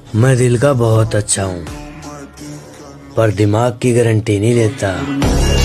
मैं दिल का बहुत अच्छा हूँ, पर दिमाग की गारंटी नहीं लेता।